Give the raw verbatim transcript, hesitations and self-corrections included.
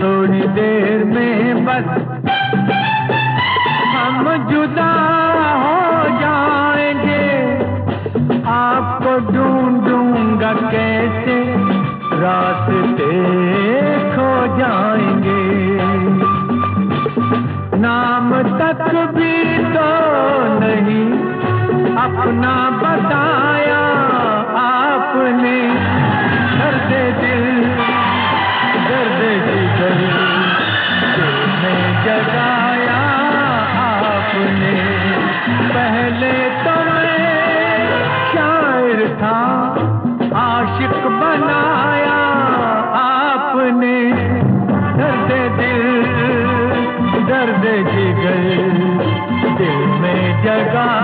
थोड़ी देर में बस हम जुदा हो जाएंगे। आपको ढूंढूंगा कैसे, रास्ते खो जाएंगे। नाम तक भी तो नहीं अपना बताया आपने। दर्द दिल दर्द जिगर दिल में जगाया आपने। पहले तो मैं शायर था, आशिक बनाया आपने। दर्द दिल दर्द जिगर दिल में जगाया